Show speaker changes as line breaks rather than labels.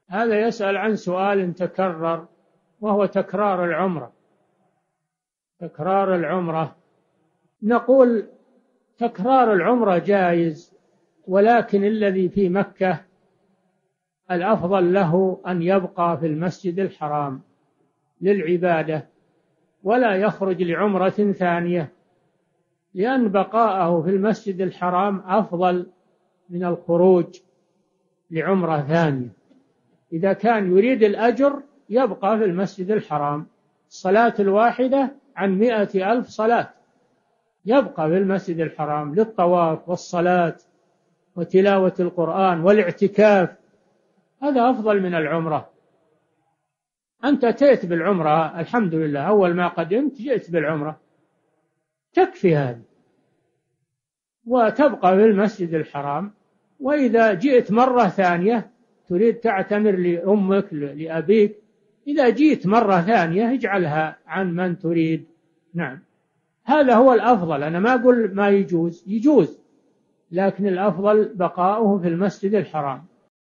هذا يسأل عن سؤال تكرر، وهو تكرار العمرة. تكرار العمرة، نقول تكرار العمرة جائز، ولكن الذي في مكة الأفضل له أن يبقى في المسجد الحرام للعبادة ولا يخرج لعمرة ثانية، لأن بقاءه في المسجد الحرام أفضل من الخروج لعمرة ثانية. إذا كان يريد الأجر يبقى في المسجد الحرام، الصلاة الواحدة عن 100,000 صلاة، يبقى في المسجد الحرام للطواف والصلاة وتلاوة القرآن والاعتكاف، هذا أفضل من العمرة. أنت أتيت بالعمرة الحمد لله، أول ما قدمت جئت بالعمرة، تكفي هذا وتبقى في المسجد الحرام. وإذا جئت مرة ثانية تريد تعتمر لأمك لأبيك، إذا جئت مرة ثانية اجعلها عن من تريد. نعم، هذا هو الأفضل. أنا ما أقول ما يجوز، يجوز، لكن الأفضل بقاؤه في المسجد الحرام.